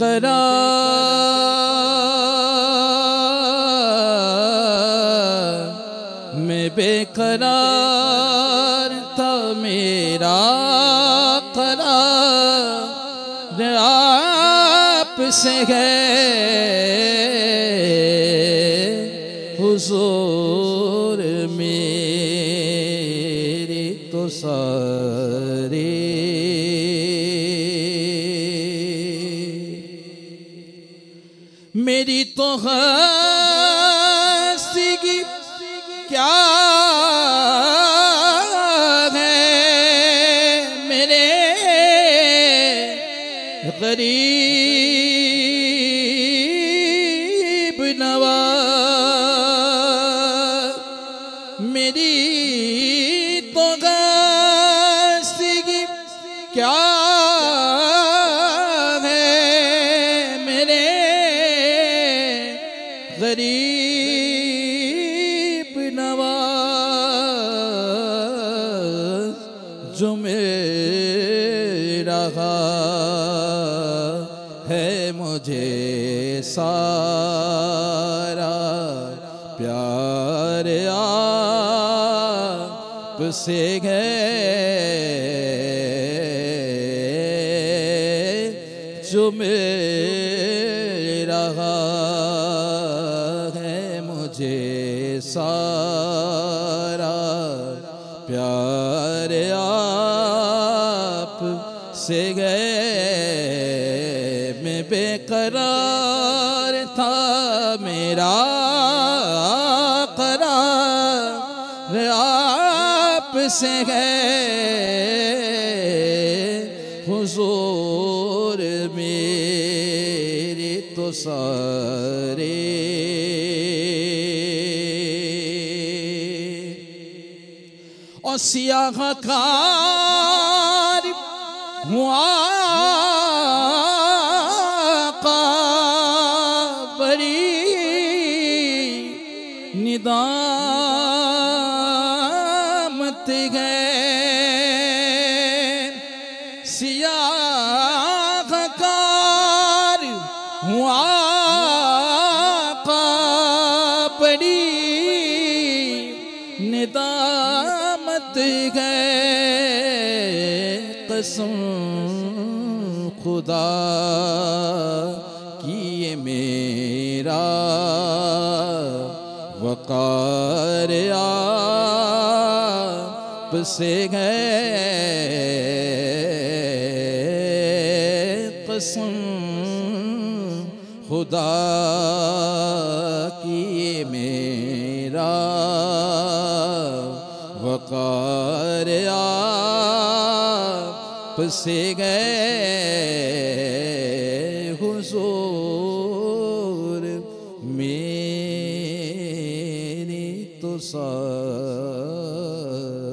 [SPEAKER 1] बेकरार मैं बेकरार था, मेरा करार आप से गए। हुजूर मेरी तो सारी मेरी तो हस्ती क्या है, मेरे गरीब नवाज। मेरी तो हस्ती क्या है, मेरे गरीब नवाज। जो मेरा है मुझे सारा प्यार आप से है। जो मेरा है मुझे सारा प्यार आप से गए। मैं बेकरार था, मेरा करार आप से गए। हुजूर मेरी तो सारे और सियाहकार हुआ का बड़ी निदामत है। सियाहकार हुआ का बड़ी निदामत है। कसम खुदा की ये मेरा वकार आप से है। कसम खुदा की ये मेरा वकार आप से गए।
[SPEAKER 4] और मेरी तो सारी